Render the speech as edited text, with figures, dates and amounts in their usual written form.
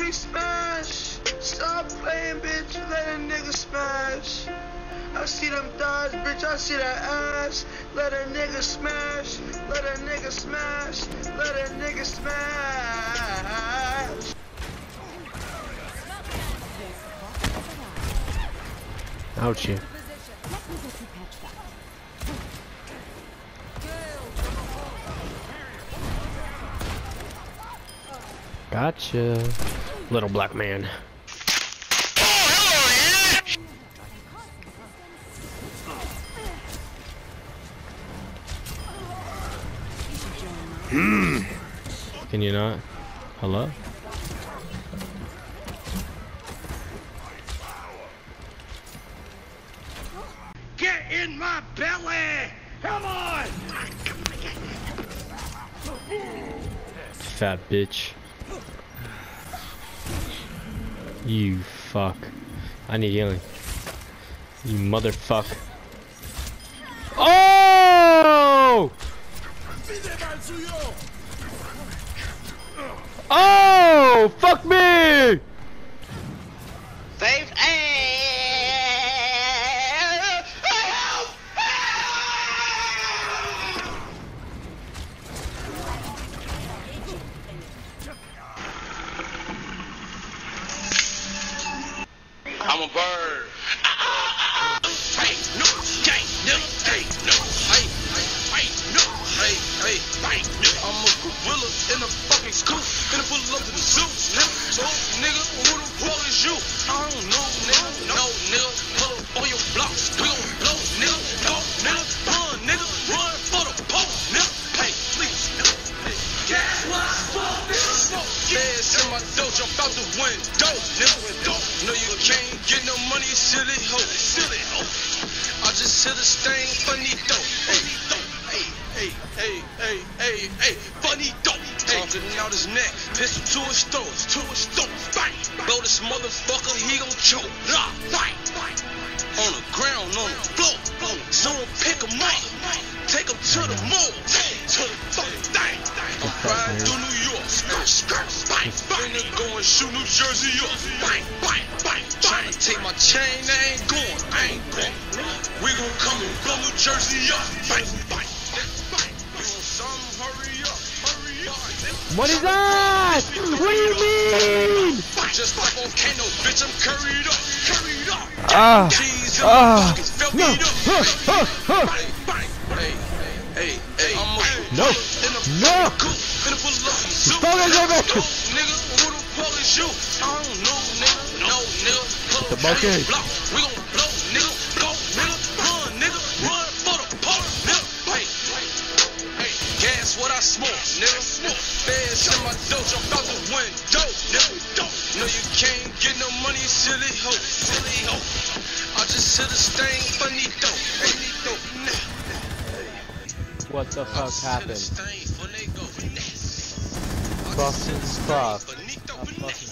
Baby smash. Stop playing, bitch. Let a nigga smash. I see them thighs, bitch. I see that ass. Let a nigga smash. Let a nigga smash. Let a nigga smash. Ouchie. Gotcha, little black man. Can you not? Hello? Get in my belly! Come on! Fat bitch. You fuck. I need healing. You motherfuck. Oh! Oh! Fuck me! Save I'm a bird. Hey, no, gang, no, hey, no, hey, hey, no, hey, hey, I'm a gorilla in a fucking scoop, finna pull up to the zoo, nigga. So, nigga, who the fuck is you? I don't know, nigga. No, nigga, pull up on your blocks, we gon' blow, nigga. Go, nigga, run for the pole, nigga. Hey, please, nigga. Guess what? Feds in my dough, jump out the window, nigga. No, you can't get no money, silly hoe, silly hoe. I just hit a stain, funny dope. Hey, hey, hey, hey, hey, hey, funny dope. Talking out his neck, pistol to his throat, bang. Blow this motherfucker, he gon' choke. Bang, on the ground, on the floor. Someone pick him up, take him to the mall, to the fucking thing. I'm riding through New York, bang, finna go and shoot New Jersey up, bang, bang, bang. Tryna take my chain, I ain't going. We gon' come and blow New Jersey up, bang, bang. You want some? Hurry up. What is that? What do you mean? Just like volcano, bitch, I'm curried up. Cheese in No. my pockets, felt me up. Hey, I'm a No. No. finna pull up some soup. Nigga, Who the fuck is you? I don't know, nigga. No, nigga. the bucket. We gon' blow, nigga. Go, nigga. Run for the park, nigga. Hey, gas what I smoke, nigga. Feds in my dough, jump out the window, nigga. No, you can't get no money, silly hoe, I just hit a stain, funny dope. What the fuck happened? Boston's Cross.